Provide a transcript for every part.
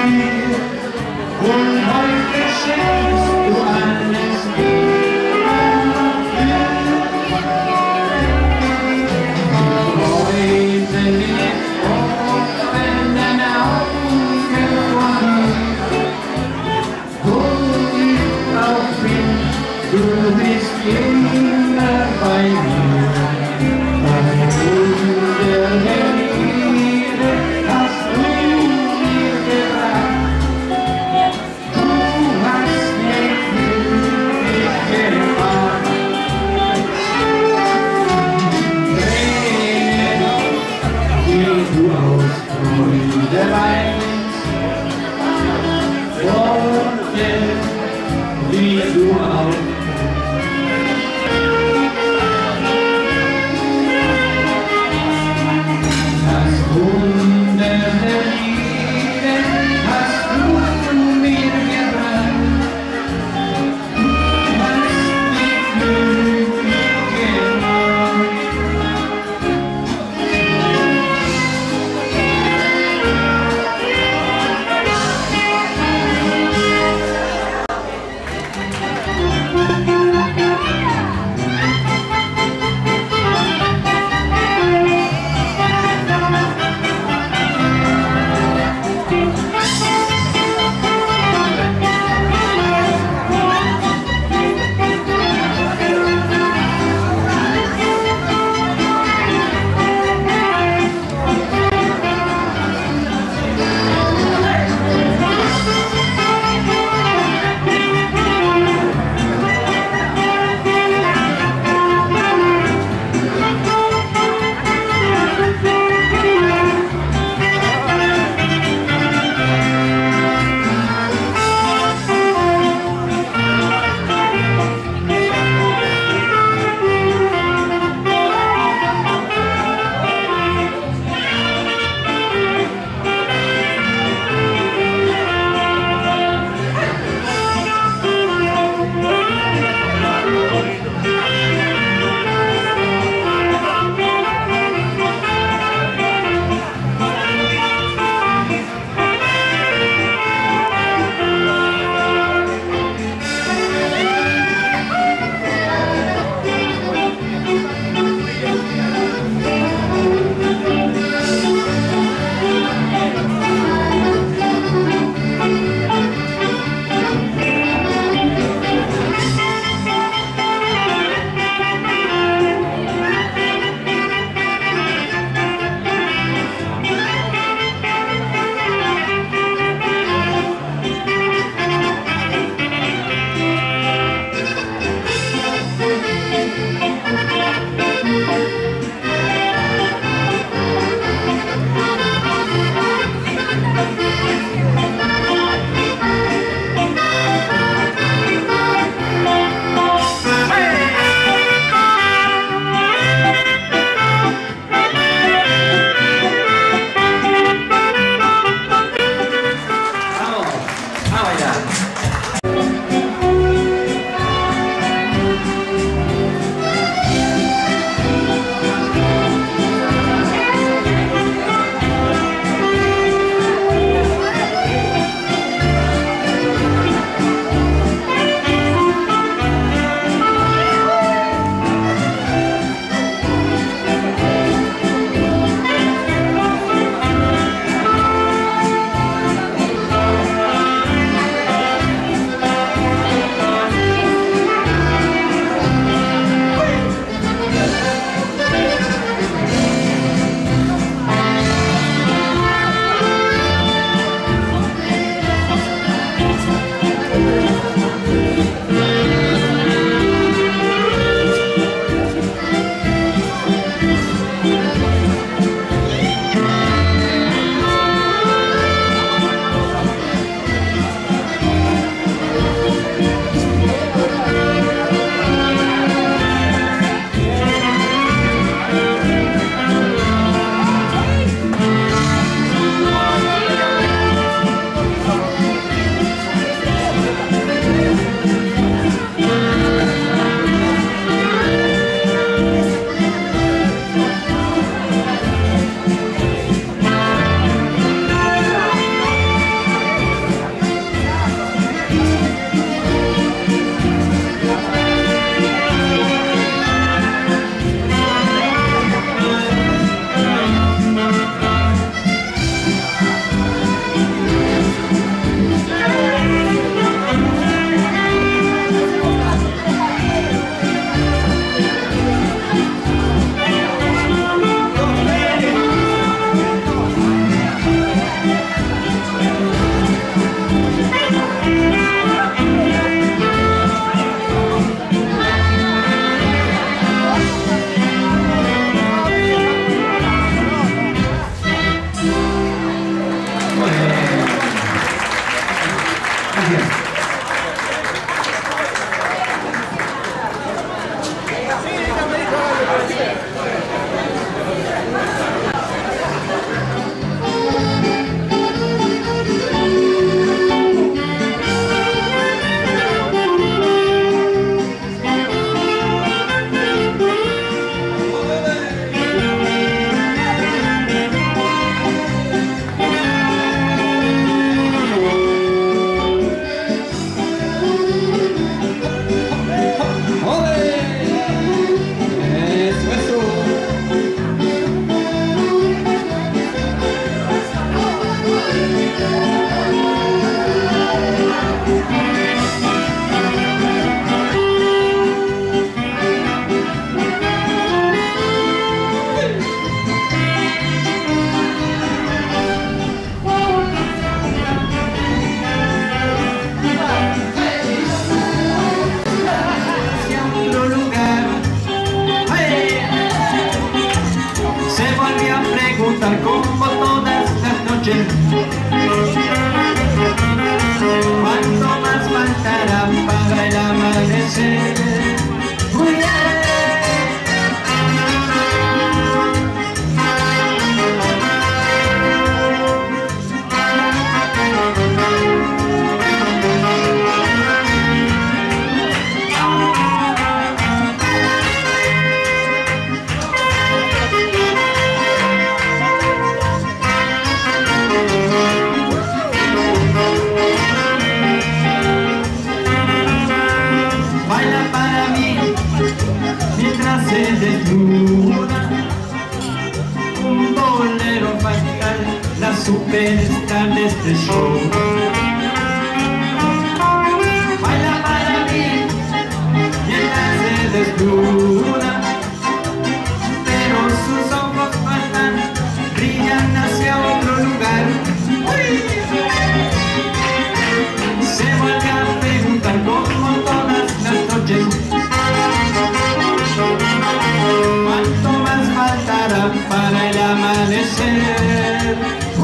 dir. Und heute schenkst du alles mir dafür. Heute wird offen deine Augen für wo ich auch bin, du bist immer bei mir. Und unsere Liebe hast du mir gebracht. Como todas las noches, ¿cuánto más faltará para el amanecer? Se desnuda un bolero fatal, la superstar de este show. Baila para mí mientras se desnuda, pero sus ojos faltan, brillan hacia otro lugar. Se vuelve a preguntar como todas las noches, ¿cuánto más faltará para el amanecer?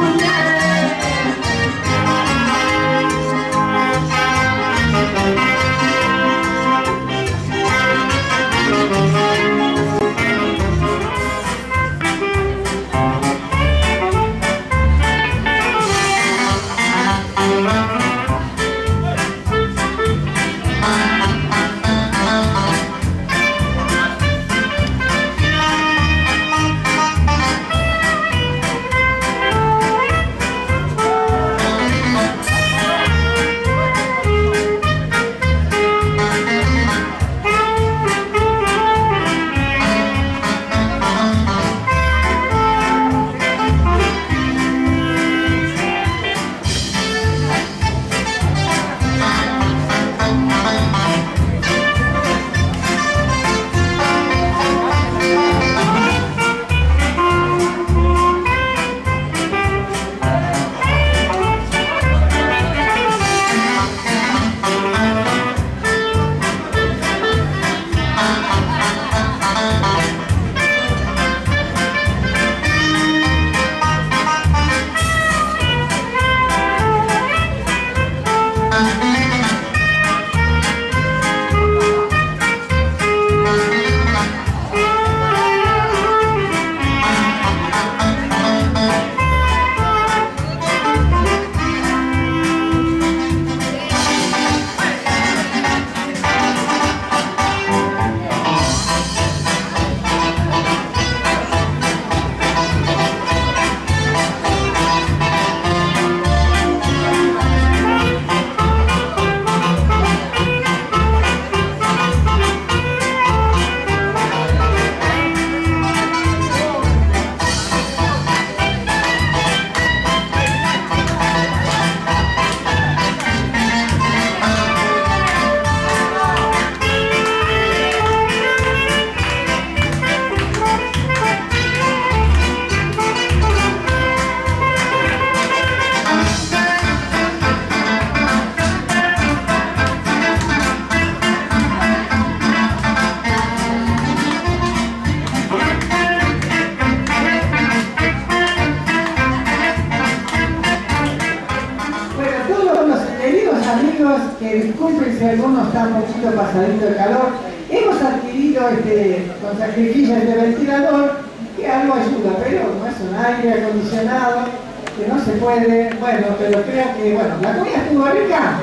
Que disculpen si alguno está un poquito pasadito de calor. Hemos adquirido con sacrificio este ventilador, que algo ayuda, pero no es un aire acondicionado, que no se puede, bueno, pero creo que, bueno, ¿la comida estuvo rica?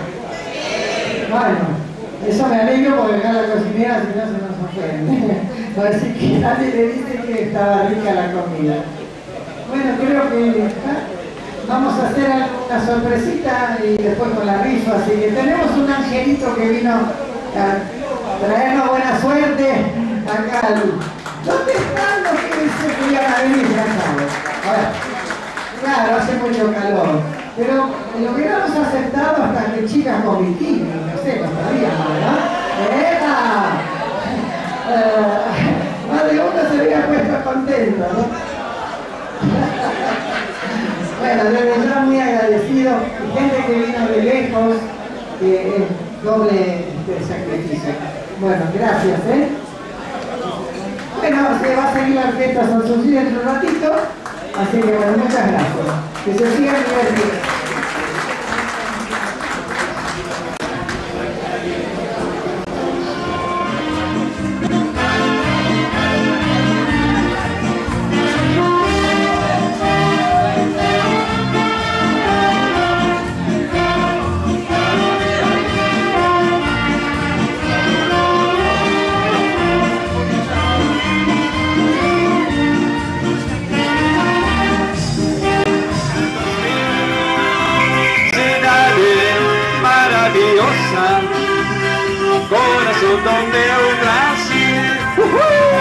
Bueno, eso me alegro porque acá la cocinera si no se nos ofende. Así que nadie le dice que estaba rica la comida. Bueno, creo que vamos a hacer una sorpresita y después con la rifa, así que tenemos un angelito que vino a traernos buena suerte acá. ¿Dónde están los que se querían venir? Ya sabes. Claro, hace mucho calor. Pero lo hubiéramos aceptado hasta que chicas con bikini, no sé, no sabíamos, ¿verdad? Más de uno se había puesto contento, ¿no? Bueno, desde ya muy agradecido, y gente que vino de lejos, que es doble sacrificio. Bueno, gracias, ¿eh? Bueno, se va a seguir la orquesta San Susi dentro de un ratito, así que bueno, muchas gracias. Que se sigan divertiendo. Corazón donde un Brasil.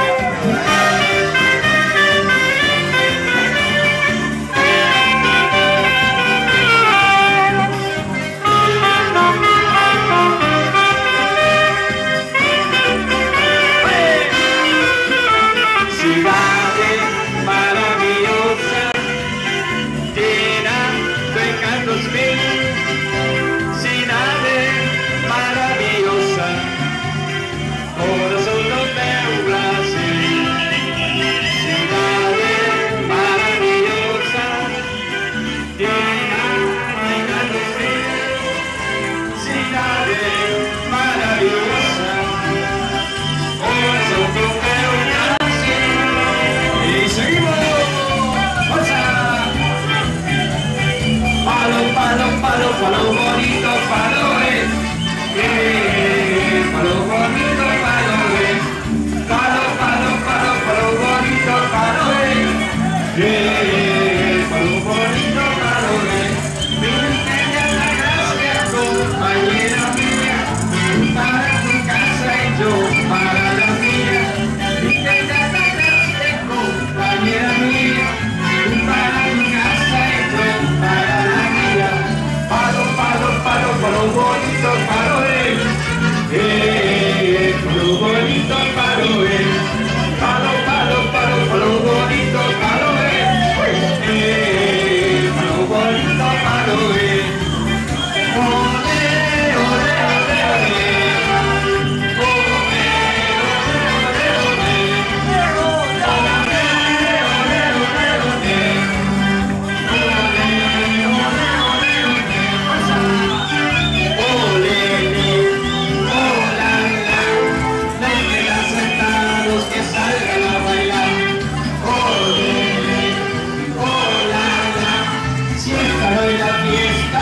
Cidade maravillosa, llena de encantos mil. Cidade maravillosa, corazón donde un Brasil. Cidade maravillosa, llena de encantos mil. Cidade maravillosa, corazón donde un Brasil. Y seguimos. Palo, palo, palo, palo bonito, palo, palo bonito, palo, palo, palo, palo, palo bonito, palo, palo bonito, palo, Virgen la gracia, compañera mía, para tu casa y yo para la mía. Virgen la gracia, compañera mía, para tu casa y yo para la mía. Palo, palo, palo, palo bonito, palo, palo bonito, palo, palo, palo, palo, palo bonito, palo, palo bonito, palo, ole, ole, ole, que salgan a bailar, ole, hola, si esta no es la fiesta.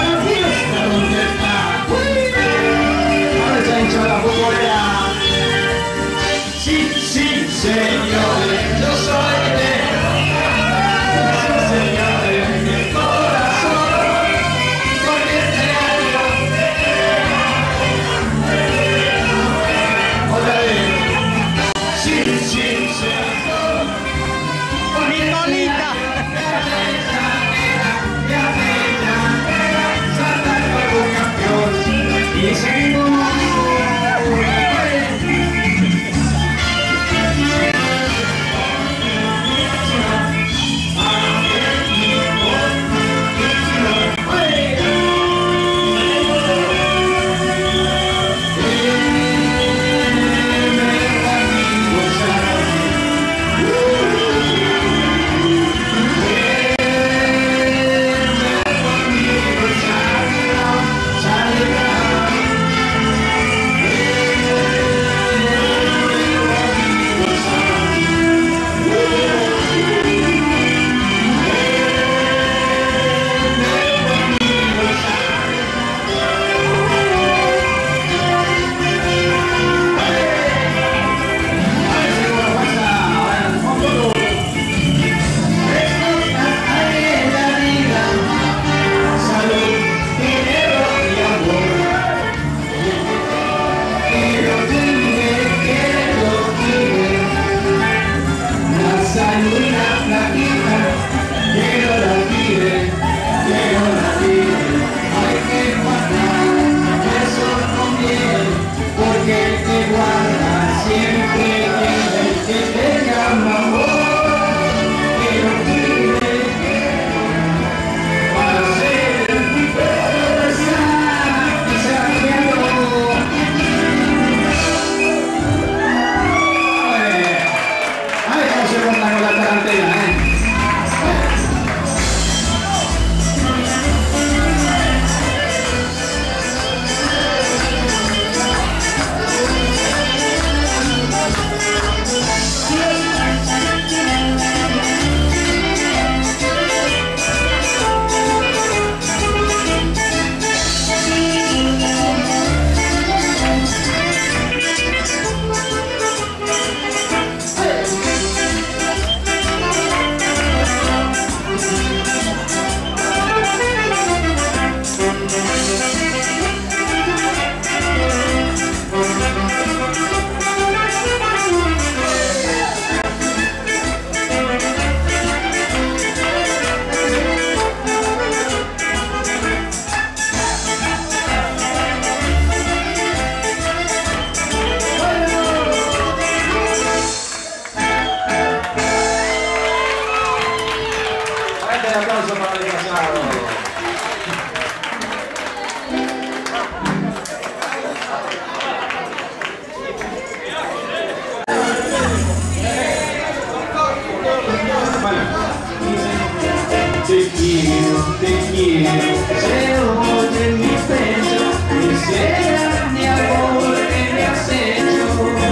llevo en mi pecho ese gran amor que me has hecho.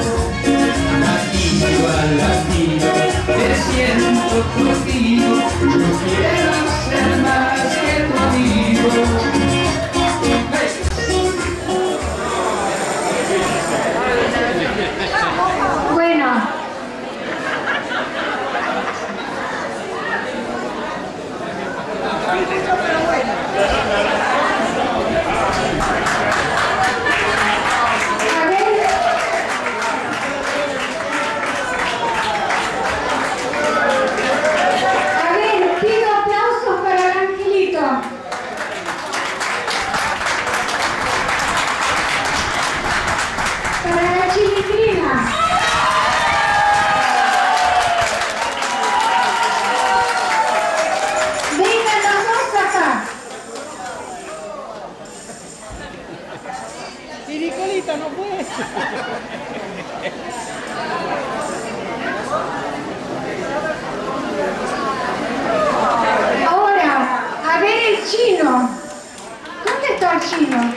Latido a latido te siento contigo, yo quiero ser más que tu amigo. Bueno, a ver, pido aplausos para el angelito. Para la chilitrina. Vengan los dos acá. Tiricolita, no puedes. Ahora, a ver el chino. ¿Dónde está el chino?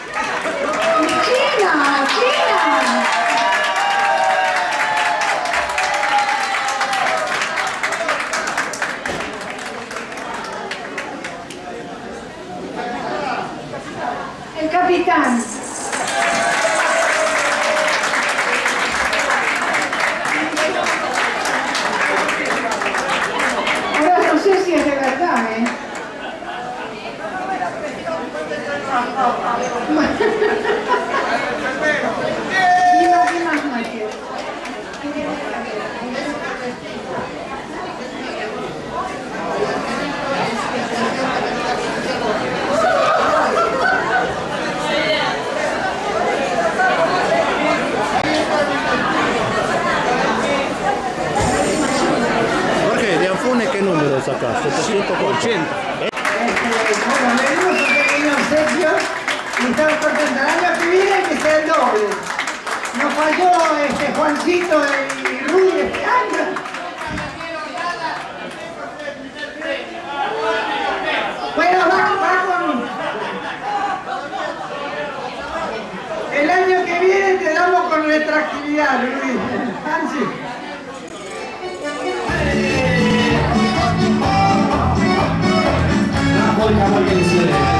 ¡China! ¡China! El capitán. Ahora no sé si es de verdad, ¿eh? ¿Qué más no hay que? Jorge, de Anfune, ¿qué número sacas? 780. Bueno, le dimos un pequeño obsequio y estamos contentos. El año que viene que sea el doble. Nos falló Juancito y Rudy este año. Bueno, va con... El año que viene te damos con retroactividad, Rudy. Hansi. La polka, porque